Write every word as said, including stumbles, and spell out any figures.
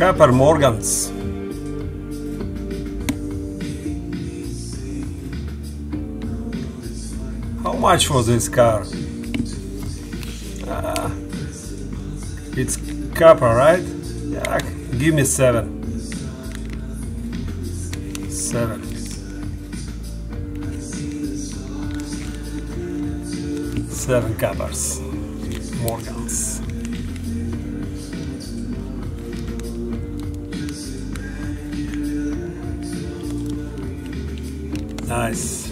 Copper Morgans. How much was this car? Uh, it's copper, right? Yeah, give me seven. Seven. Seven coppers. Morgans. Nice.